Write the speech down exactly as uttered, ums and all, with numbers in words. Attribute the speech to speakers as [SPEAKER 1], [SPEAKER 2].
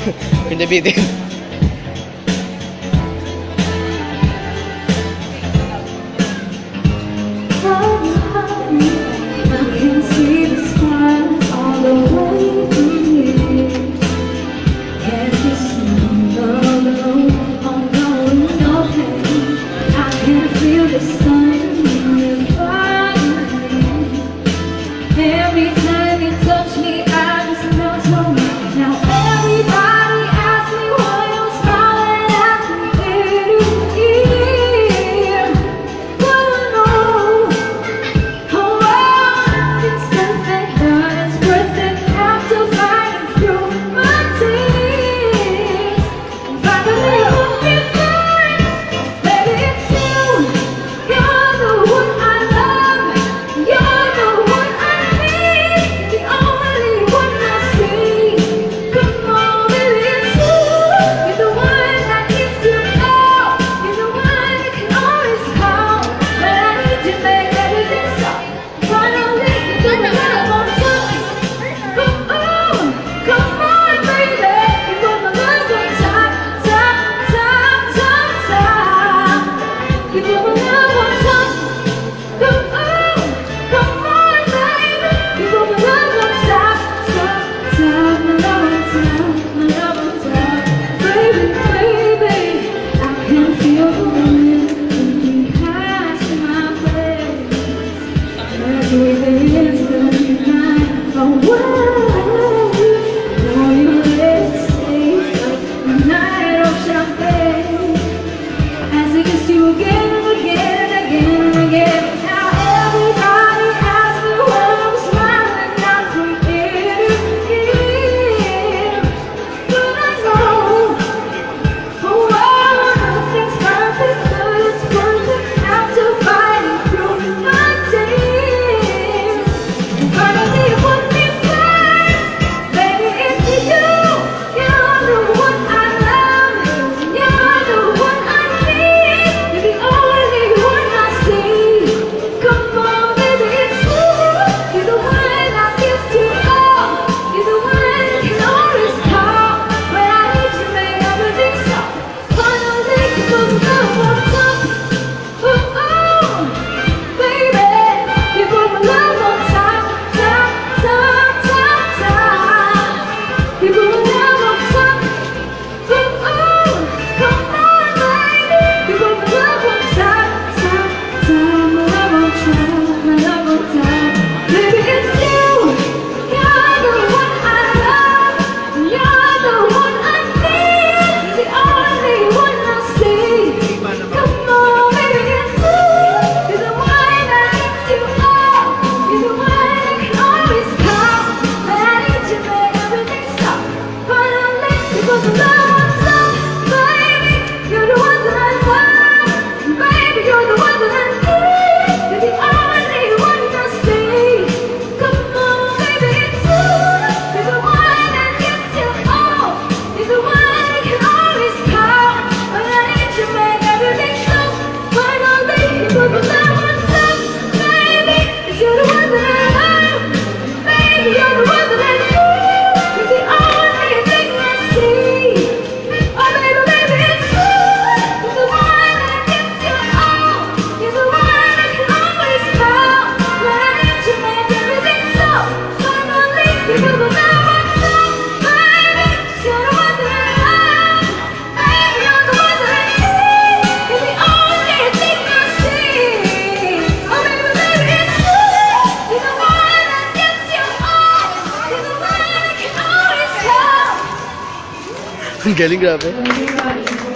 [SPEAKER 1] Hindi bitin.
[SPEAKER 2] Every time you touch me, I just melt away. Now everybody asks me why I'm smiling at me. But I know, oh well, nothing's perfect, but it's worth it after fighting through my tears. And finally, who can find? Baby, it's you. You're the one I love. You're the one I need. The only one I see. Come on, baby, it's you. You're the one that needs to know. You're the one you can always call. But I need to make everything stop. Finally, you're the one I want to. Come on, come on, baby. You put my love on top, top, top, top, top. You put my love on top. Come on, come on, baby. You put my love on top, top, top. My love on top, my love on top. Baby, baby, I can feel the wind blowing past my face. Everything is going right away. All your lips taste like a night of champagne. As I kiss you again and again and again and again. Now everybody asks me why I'm smiling, not from ear to ear. But I know, oh well, nothing's perfect, but it's perfect after fighting through my tears. And finally, you put me first. Baby, it's you. You're the one I love. You're the one I need. You're the only one I see. Come on, baby, it's you. You're the one that gives you all. You're the one you can always call. But I need to make everything stop. Finally, you put my love on top. Oh, oh, baby, you put my love on top, top, top, top, top. You put my love on top. Oh, oh, come on, baby. You put my love on top, top, top. My love on top, my love on top. Baby, it's you. You're the one I love. You're the one I need. The only one I see. Come on, baby, it's you. You're the one that gives you all. You're the one I can always call. But I need to make everything stop. Finally, you put the love on top. Baby, you're the one that I love. Baby, you're the one that I need. You're the only one I see. Come on, baby, it's you. You're the one that gives you all. You're the one I can always call. But I need to make everything stop. Finally, you put the love on top. Baby, 'cause you're the one that I love. Baby, you're the one that I need. You're the only thing I see. Oh, baby, baby, it's you. You're the one that gives you all. You're the one I can always call. But I need to make everything stop. Finally, you put the love on top. Baby, 'cause you're the one that I love. Baby, you're the one that I need. You're the only thing I see. Oh, baby, baby, it's you. You're the one that gives you all. You're the one I can always call.
[SPEAKER 1] Ang galing, grabe.